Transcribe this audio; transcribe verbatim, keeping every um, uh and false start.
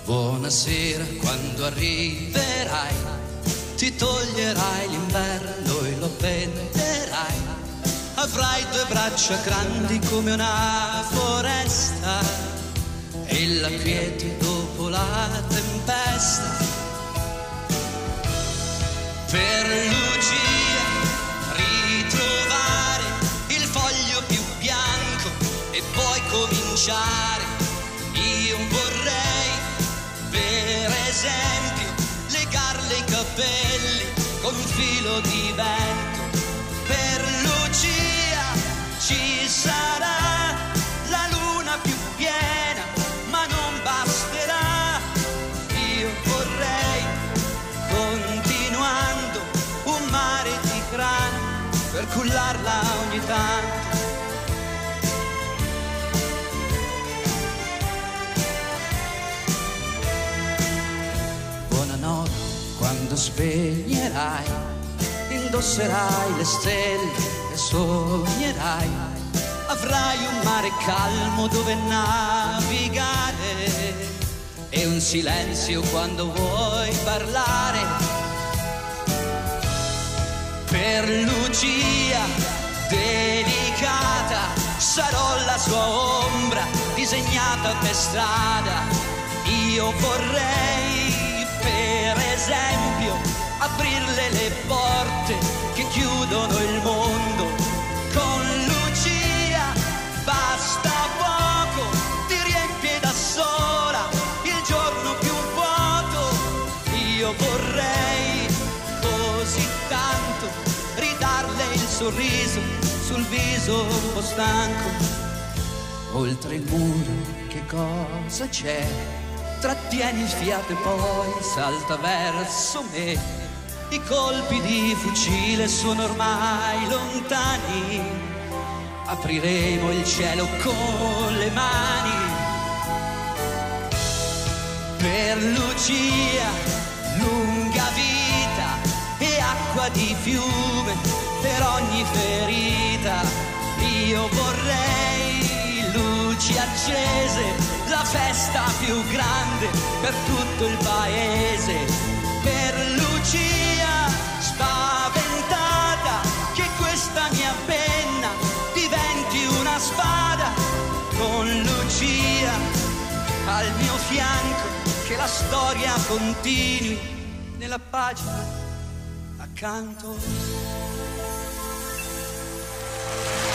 Buonasera, quando arriverai, ti toglierai l'inverno e lo appenderai. Avrai due braccia grandi come una foresta e la quiete dopo la tempesta. Per Lucia ritrovare il foglio più bianco e poi cominciare. Io vorrei, per esempio, legarle i capelli con un filo di vento. Per Lucia ci sarà la luna più piena, ma non basterà. Io vorrei, continuando, un mare di grana per cullarla ogni tanto. Buonanotte, quando spegnerai, indosserai le stelle e sognerai. Avrai un mare calmo dove navigare e un silenzio quando vuoi parlare. Per Lucia delicata sarò la sua ombra disegnata per strada. Io vorrei, per esempio, aprirle le porte che chiudono il mondo. Con Lucia basta poco, ti riempie da sola il giorno più vuoto. Io vorrei così tanto ridarle il sorriso sul viso un po' stanco. Oltre il muro che cosa c'è? Trattieni il fiato e poi salta verso me. I colpi di fucile sono ormai lontani, apriremo il cielo con le mani. Per Lucia lunga vita e acqua di fiume per ogni ferita. Io vorrei luci accese, la festa più grande per tutto il paese. Per Lucia spaventata, che questa mia penna diventi una spada. Con Lucia al mio fianco, che la storia continui nella pagina accanto.